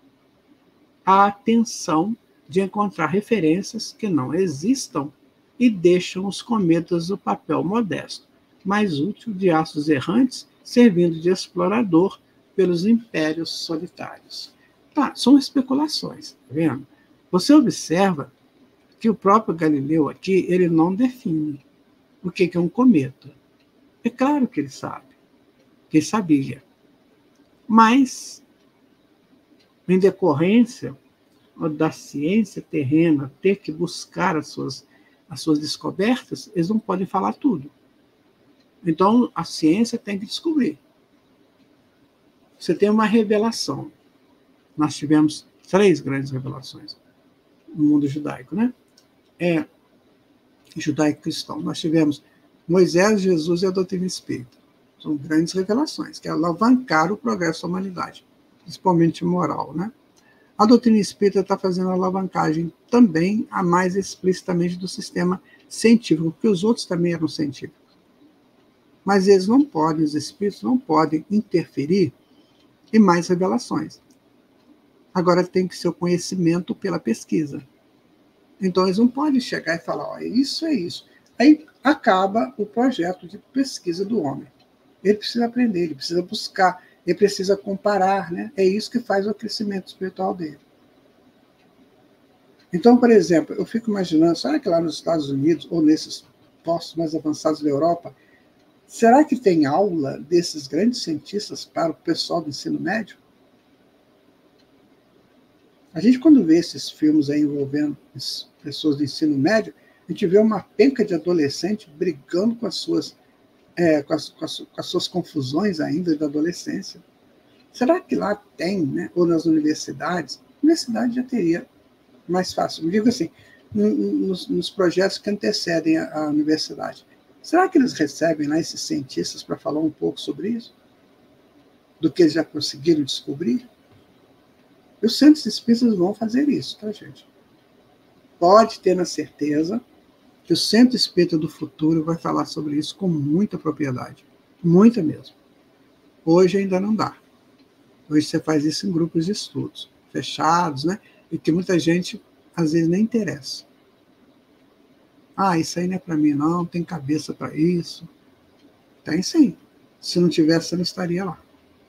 a atenção de encontrar referências que não existam e deixam os cometas o papel modesto, mais útil de astros errantes, servindo de explorador pelos impérios solitários. Tá, são especulações, tá vendo? Você observa que o próprio Galileu aqui, ele não define o que é um cometa. É claro que ele sabe, que ele sabia. Mas, em decorrência da ciência terrena ter que buscar as suas descobertas, eles não podem falar tudo. Então, a ciência tem que descobrir. Você tem uma revelação. Nós tivemos 3 grandes revelações no mundo judaico, né? Judaico-cristão. Nós tivemos Moisés, Jesus e a doutrina espírita. São grandes revelações, que alavancaram o progresso da humanidade, principalmente moral, né? A doutrina espírita está fazendo a alavancagem também, a mais explicitamente, do sistema científico, porque os outros também eram científicos. Mas eles não podem, os espíritos não podem interferir em mais revelações. Agora tem que ser o conhecimento pela pesquisa. Então eles não podem chegar e falar, ó, isso é isso. Aí acaba o projeto de pesquisa do homem. Ele precisa aprender, ele precisa buscar, ele precisa comparar, né? É isso que faz o crescimento espiritual dele. Então, por exemplo, eu fico imaginando, será que lá nos Estados Unidos, ou nesses postos mais avançados da Europa, será que tem aula desses grandes cientistas para o pessoal do ensino médio? A gente, quando vê esses filmes aí envolvendo pessoas do ensino médio, a gente vê uma penca de adolescente brigando com as suas confusões ainda da adolescência. Será que lá tem, né? Ou nas universidades? A universidade já teria mais fácil. Eu digo assim, nos projetos que antecedem a universidade. Será que eles recebem lá esses cientistas para falar um pouco sobre isso? Do que eles já conseguiram descobrir? E os centros espíritas vão fazer isso, tá, gente? Pode ter na certeza que o Centro Espírita do Futuro vai falar sobre isso com muita propriedade. Muita mesmo. Hoje ainda não dá. Hoje você faz isso em grupos de estudos, fechados, né? E que muita gente, às vezes, nem interessa. Ah, isso aí não é para mim, não. Tem cabeça para isso. Tem sim. Se não tivesse, você não estaria lá.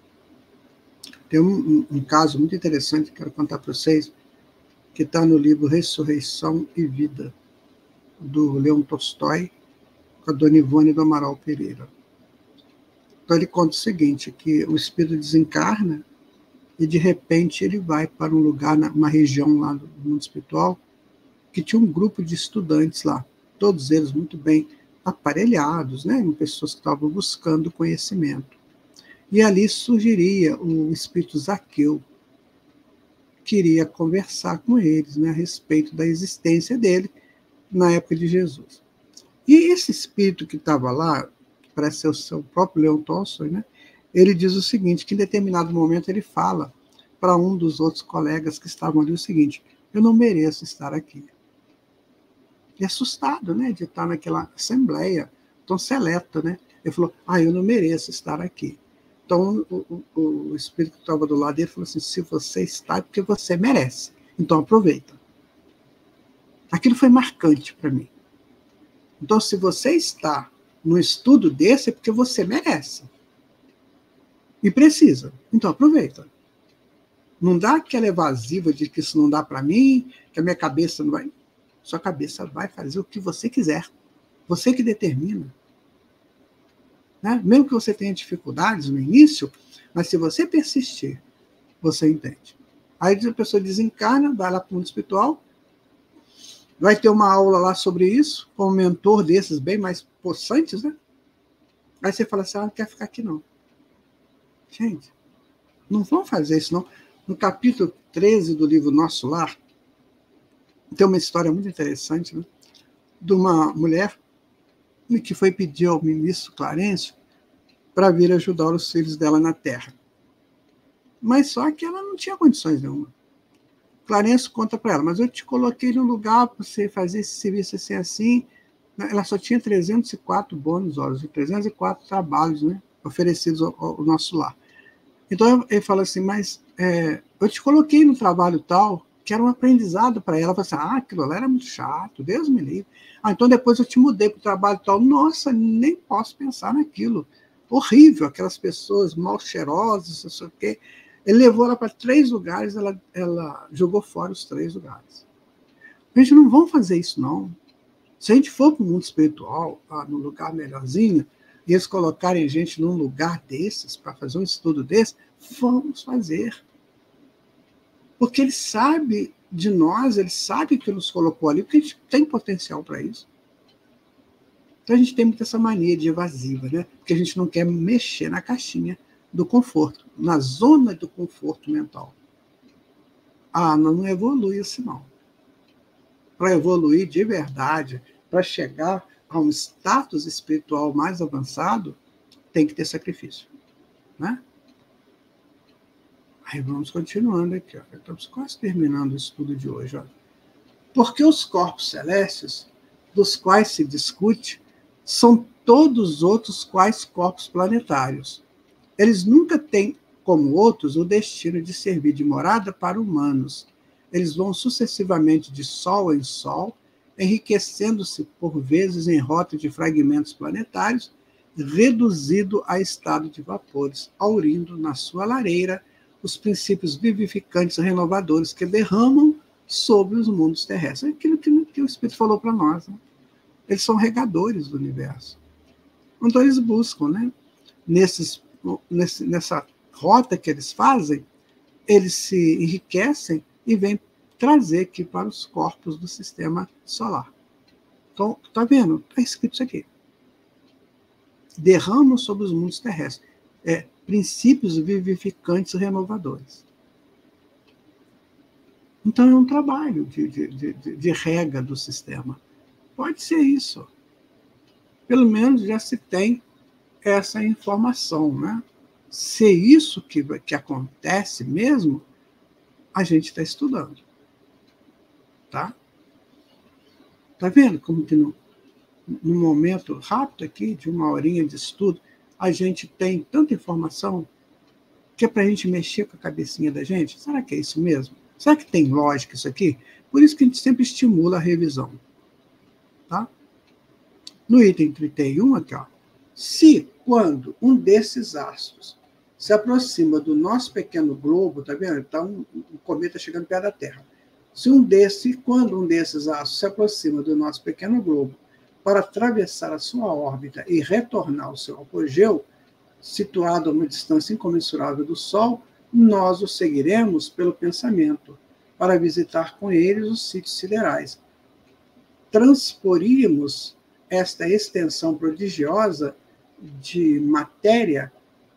Tem um caso muito interessante que quero contar para vocês, que está no livro Ressurreição e Vida, do Leon Tolstói, com a dona Ivone do Amaral Pereira. Então ele conta o seguinte, que o espírito desencarna e de repente ele vai para um lugar, uma região lá do mundo espiritual, que tinha um grupo de estudantes lá, todos eles muito bem aparelhados, né, pessoas que estavam buscando conhecimento. E ali surgiria o espírito Zaqueu, que iria conversar com eles, né, a respeito da existência dele na época de Jesus. E esse espírito que estava lá, parece ser o seu próprio Leon Tolstói, né, ele diz o seguinte, que em determinado momento ele fala para um dos outros colegas que estavam ali o seguinte, eu não mereço estar aqui. E assustado, né, de estar naquela assembleia tão seleta, né, ele falou, eu não mereço estar aqui. Então, o espírito que estava do lado dele falou assim, se você está, é porque você merece. Então, aproveita. Aquilo foi marcante para mim. Então, se você está no estudo desse, é porque você merece. E precisa. Então, aproveita. Não dá aquela evasiva de que isso não dá para mim, que a minha cabeça não vai... Sua cabeça vai fazer o que você quiser. Você que determina. Né? Mesmo que você tenha dificuldades no início, mas se você persistir, você entende. Aí a pessoa desencarna, vai lá para o mundo espiritual, vai ter uma aula lá sobre isso, com um mentor desses bem mais possantes, né? Aí você fala assim, não quer ficar aqui não. Gente, não vão fazer isso não. No capítulo 13 do livro Nosso Lar, tem uma história muito interessante, né? De uma mulher que foi pedir ao ministro Clarencio para vir ajudar os filhos dela na Terra. Mas só que ela não tinha condições nenhuma. Clarencio conta para ela, mas eu te coloquei no lugar para você fazer esse serviço assim, assim. Ela só tinha 304 bônus horas, 304 trabalhos, né, oferecidos ao nosso lar. Então ele fala assim, mas eu te coloquei no trabalho tal, que era um aprendizado para ela. Ela fala assim, aquilo lá era muito chato, Deus me livre. Então depois eu te mudei para o trabalho tal. Nossa, nem posso pensar naquilo. Horrível, aquelas pessoas mal cheirosas, não sei o quê. Ele levou ela para 3 lugares, ela jogou fora os 3 lugares. A gente não vão fazer isso, não. Se a gente for para o mundo espiritual, num lugar melhorzinho, e eles colocarem a gente num lugar desses, para fazer um estudo desse, vamos fazer. Porque ele sabe de nós, ele sabe que nos colocou ali, porque a gente tem potencial para isso. Então a gente tem muito essa mania de evasiva, né? Porque a gente não quer mexer na caixinha do conforto, na zona do conforto mental. Não evolui assim, não. Para evoluir de verdade, para chegar a um status espiritual mais avançado, tem que ter sacrifício, né? Aí vamos continuando aqui, ó. Estamos quase terminando o estudo de hoje, ó. Porque os corpos celestes, dos quais se discute, são todos outros quais corpos planetários. Eles nunca têm, como outros, o destino de servir de morada para humanos. Eles vão sucessivamente de sol em sol, enriquecendo-se por vezes em rota de fragmentos planetários, reduzido a estado de vapores, aurindo na sua lareira os princípios vivificantes e renovadores que derramam sobre os mundos terrestres. É aquilo que o Espírito falou para nós. Né? Eles são regadores do universo. Então eles buscam, né? Nessa rota que eles fazem, eles se enriquecem e vêm trazer aqui para os corpos do sistema solar. Então, está vendo? Está escrito isso aqui. Derramam sobre os mundos terrestres. Princípios vivificantes e renovadores. Então, é um trabalho de rega do sistema. Pode ser isso. Pelo menos já se tem essa informação, né? Se é isso que acontece mesmo, a gente está estudando. Tá? Tá vendo como que num momento rápido aqui, de 1 horinha de estudo, a gente tem tanta informação que é para a gente mexer com a cabecinha da gente? Será que é isso mesmo? Será que tem lógica isso aqui? Por isso que a gente sempre estimula a revisão. Tá? No item 31, aqui, ó, se quando um desses astros se aproxima do nosso pequeno globo, tá vendo? Tá um cometa chegando perto da Terra. Quando um desses astros se aproxima do nosso pequeno globo para atravessar a sua órbita e retornar ao seu apogeu, situado a uma distância incomensurável do Sol, nós o seguiremos pelo pensamento, para visitar com eles os sítios siderais. Transporíamos esta extensão prodigiosa de matéria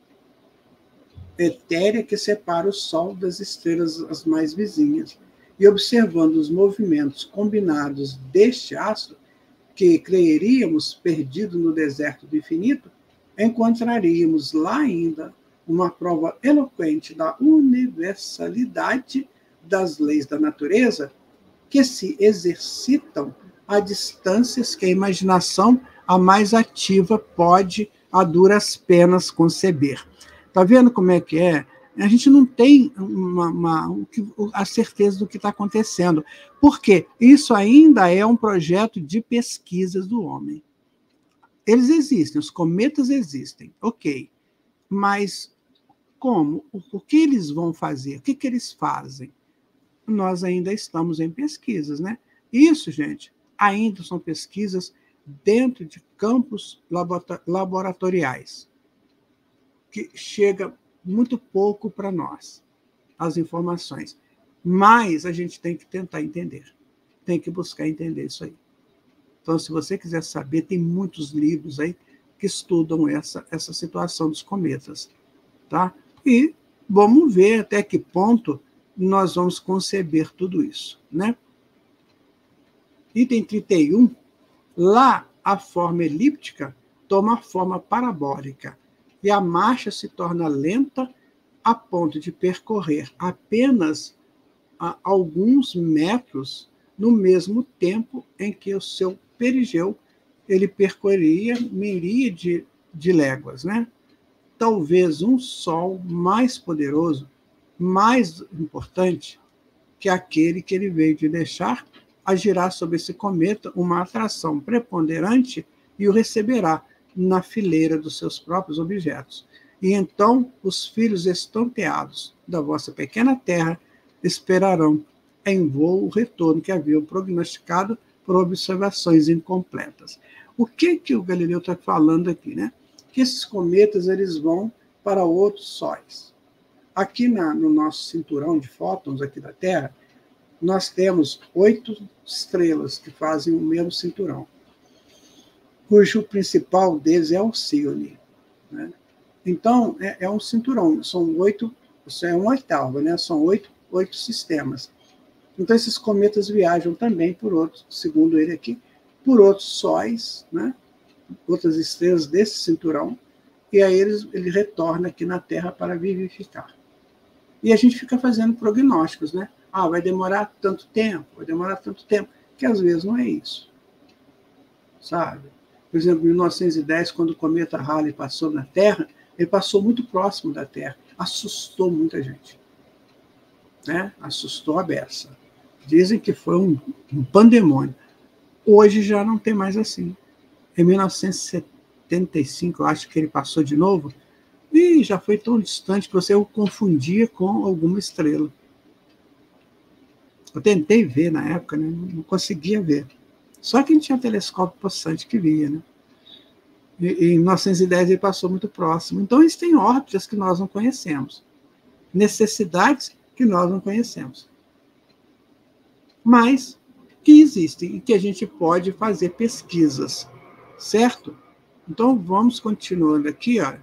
etérea que separa o Sol das estrelas as mais vizinhas, e observando os movimentos combinados deste astro, que creeríamos perdido no deserto do infinito, encontraríamos lá ainda uma prova eloquente da universalidade das leis da natureza, que se exercitam a distâncias que a imaginação, a mais ativa, pode, a duras penas, conceber. Está vendo como é que é? A gente não tem a certeza do que está acontecendo. Por quê? Isso ainda é um projeto de pesquisas do homem. Eles existem, os cometas existem, ok. Mas como? O que eles vão fazer? O que eles fazem? Nós ainda estamos em pesquisas, né? Isso, gente, ainda são pesquisas dentro de campos laboratoriais, que chega muito pouco para nós, as informações. Mas a gente tem que tentar entender, tem que buscar entender isso aí. Então, se você quiser saber, tem muitos livros aí que estudam essa situação dos cometas, tá? E vamos ver até que ponto nós vamos conceber tudo isso, né? Item 31, lá a forma elíptica toma forma parabólica e a marcha se torna lenta a ponto de percorrer apenas alguns metros no mesmo tempo em que o seu perigeu ele percorria miríade de léguas, né? Talvez um sol mais poderoso, mais importante que aquele que ele veio de deixar, agirá sobre esse cometa uma atração preponderante e o receberá na fileira dos seus próprios objetos. E então os filhos estonteados da vossa pequena terra esperarão em voo o retorno que haviam prognosticado por observações incompletas. O que o Galileu está falando aqui, né? Que esses cometas eles vão para outros sóis. Aqui no nosso cinturão de fótons aqui da Terra, nós temos 8 estrelas que fazem o mesmo cinturão, cujo principal deles é Alcíone, né? Então, é um cinturão, são 8, isso é uma oitava, né? São 8 sistemas. Então, esses cometas viajam também por outros, segundo ele aqui, por outros sóis, né? Outras estrelas desse cinturão, e aí ele retorna aqui na Terra para vivificar. E a gente fica fazendo prognósticos, né? Vai demorar tanto tempo, que às vezes não é isso, sabe? Por exemplo, em 1910, quando o cometa Halley passou na Terra, ele passou muito próximo da Terra, assustou muita gente, né? Assustou a beça. Dizem que foi um pandemônio. Hoje já não tem mais assim. Em 1975, eu acho que ele passou de novo, e já foi tão distante que você o confundia com alguma estrela. Eu tentei ver na época, né? Não conseguia ver. Só que a gente tinha um telescópio possante que via, né? E em 1910 ele passou muito próximo. Então, eles têm órbitas que nós não conhecemos, necessidades que nós não conhecemos, mas que existem e que a gente pode fazer pesquisas, certo? Então, vamos continuando aqui. Ó.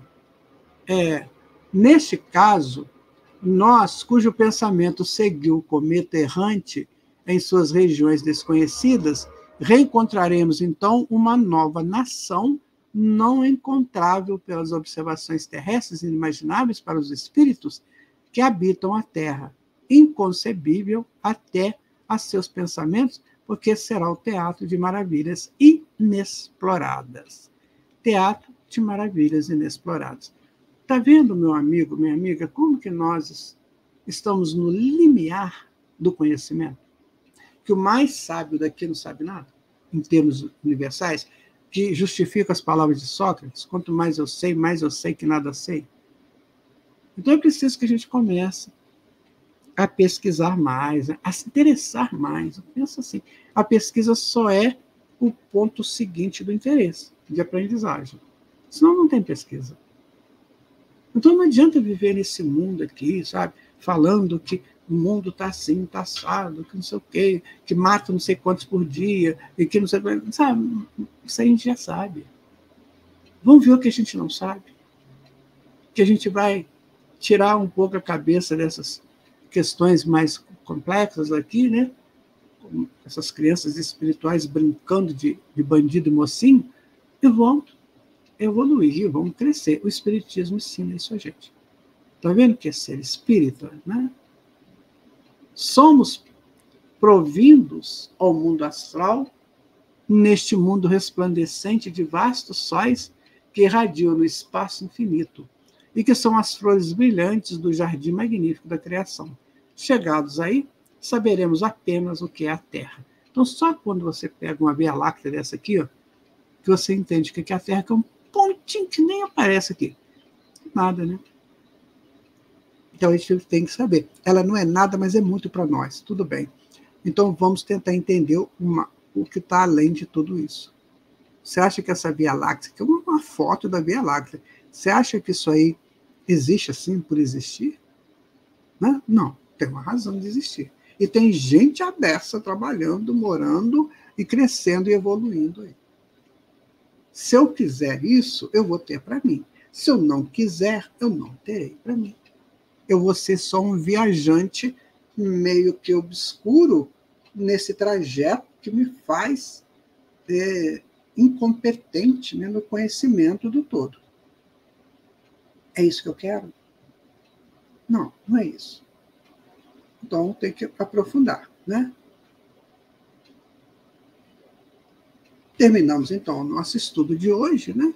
Neste caso, nós, cujo pensamento seguiu o cometa errante em suas regiões desconhecidas, reencontraremos, então, uma nova nação não encontrável pelas observações terrestres inimagináveis para os espíritos que habitam a Terra, inconcebível até a seus pensamentos, porque será o teatro de maravilhas inexploradas. Teatro de maravilhas inexploradas. Está vendo, meu amigo, minha amiga, como que nós estamos no limiar do conhecimento? Que o mais sábio daqui não sabe nada, em termos universais, que justifica as palavras de Sócrates, quanto mais eu sei que nada sei. Então é preciso que a gente comece a pesquisar mais, a se interessar mais. Eu penso assim, a pesquisa só é o ponto seguinte do interesse, de aprendizagem. Senão não tem pesquisa. Então não adianta viver nesse mundo aqui, sabe? Falando que o mundo está assim, está assado, que não sei o quê, que mata não sei quantos por dia, e que não sei o quê, sabe? Isso a gente já sabe. Vamos ver o que a gente não sabe. Que a gente vai tirar um pouco a cabeça dessas questões mais complexas aqui, né? Essas crianças espirituais brincando de bandido e mocinho, e vão evoluir, vão crescer. O Espiritismo ensina isso a gente. Está vendo que é ser espírita, né? Somos provindos ao mundo astral, neste mundo resplandecente de vastos sóis que irradiam no espaço infinito e que são as flores brilhantes do jardim magnífico da criação. Chegados aí, saberemos apenas o que é a Terra. Então, só quando você pega uma Via Láctea dessa aqui, ó, que você entende o que é a Terra, que é um pontinho que nem aparece aqui. Nada, né? Então, a gente tem que saber. Ela não é nada, mas é muito para nós. Tudo bem. Então, vamos tentar entender o que está além de tudo isso. Você acha que essa Via Láctea, que é uma foto da Via Láctea, você acha que isso aí existe assim, por existir? Né? Não. tem uma razão de existir. E tem gente abessa trabalhando, morando e crescendo e evoluindo aí. Se eu quiser isso, eu vou ter para mim. Se eu não quiser, eu não terei para mim. Eu vou ser só um viajante meio que obscuro nesse trajeto que me faz incompetente, né, no conhecimento do todo. É isso que eu quero? Não, não é isso. Então, tem que aprofundar, né? Terminamos, então, o nosso estudo de hoje, né?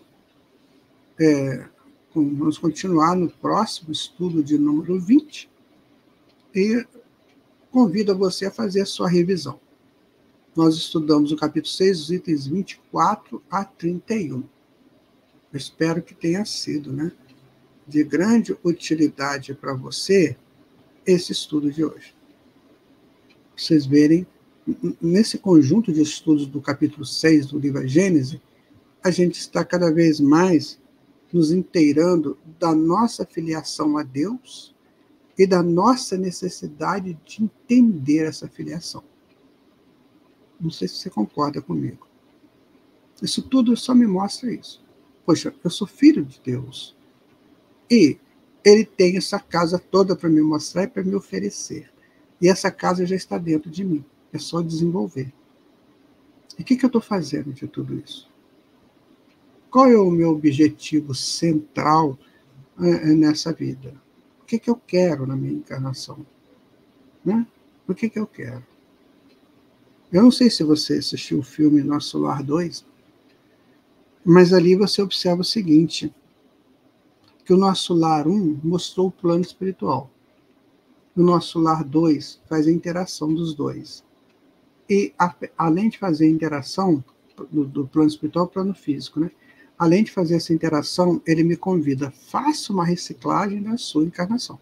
Vamos continuar no próximo estudo de número 20 e convido você a fazer a sua revisão. Nós estudamos o capítulo 6, os itens 24 a 31. Eu espero que tenha sido, né, de grande utilidade para você esse estudo de hoje. Vocês verem, nesse conjunto de estudos do capítulo 6 do livro Gênesis, a gente está cada vez mais nos inteirando da nossa filiação a Deus e da nossa necessidade de entender essa filiação. Não sei se você concorda comigo. Isso tudo só me mostra isso. Poxa, eu sou filho de Deus. E ele tem essa casa toda para me mostrar e para me oferecer. E essa casa já está dentro de mim. É só desenvolver. E o que eu estou fazendo de tudo isso? Qual é o meu objetivo central nessa vida? O que eu quero na minha encarnação? Né? O que eu quero? Eu não sei se você assistiu o filme Nosso Lar 2, mas ali você observa o seguinte, que o Nosso Lar 1 mostrou o plano espiritual. O Nosso Lar 2 faz a interação dos dois. E, além de fazer a interação do plano espiritual, plano físico, né? Além de fazer essa interação, ele me convida, faça uma reciclagem da sua encarnação.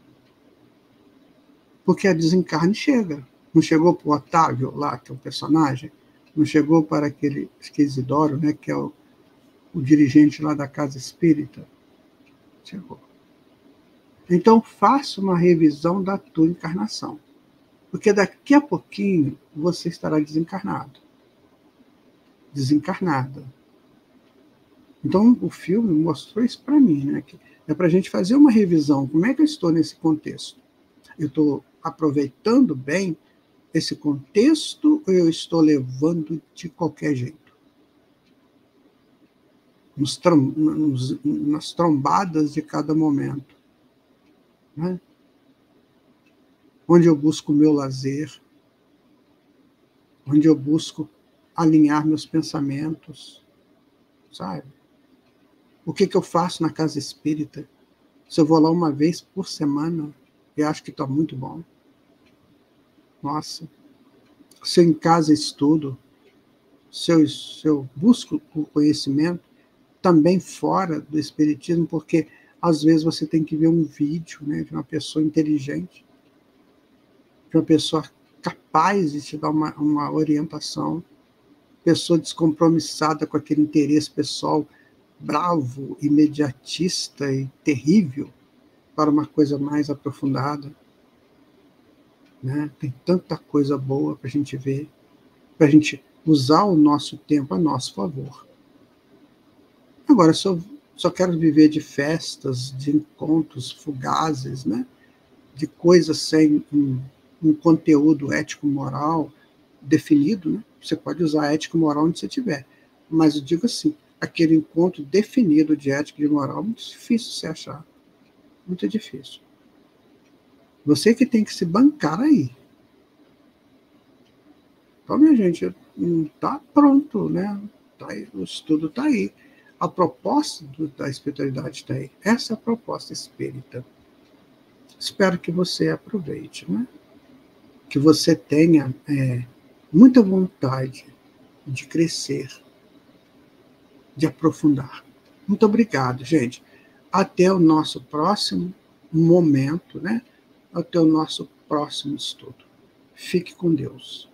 Porque a desencarne chega. Não chegou para o Otávio lá, que é o personagem, não chegou para aquele Isidoro, né, que é o dirigente lá da Casa Espírita. Chegou. Então, faça uma revisão da tua encarnação. Porque daqui a pouquinho você estará desencarnado. Desencarnada. Então, o filme mostrou isso para mim, né? Que é para a gente fazer uma revisão. Como é que eu estou nesse contexto? Eu estou aproveitando bem esse contexto ou eu estou levando de qualquer jeito? Nas trombadas de cada momento. Né? Onde eu busco o meu lazer, onde eu busco alinhar meus pensamentos, sabe? O que eu faço na casa espírita? Se eu vou lá uma vez por semana, eu acho que está muito bom. Nossa. Se eu em casa estudo, se eu busco o conhecimento, também fora do espiritismo, porque às vezes você tem que ver um vídeo, né, de uma pessoa inteligente, de uma pessoa capaz de te dar uma orientação, pessoa descompromissada com aquele interesse pessoal bravo, imediatista e terrível para uma coisa mais aprofundada. Né? Tem tanta coisa boa para a gente ver, para a gente usar o nosso tempo a nosso favor. Agora, só quero viver de festas, de encontros fugazes, né? De coisas sem um conteúdo ético-moral definido, né? Você pode usar ético e moral onde você estiver, mas eu digo assim, aquele encontro definido de ética e de moral é muito difícil você achar. Muito difícil. Você que tem que se bancar aí. Então, minha gente, está pronto, né? Tá aí, o estudo está aí. A proposta da espiritualidade está aí. Essa é a proposta espírita. Espero que você aproveite, né? Que você tenha muita vontade de crescer, de aprofundar. Muito obrigado, gente. Até o nosso próximo momento, né? Até o nosso próximo estudo. Fique com Deus.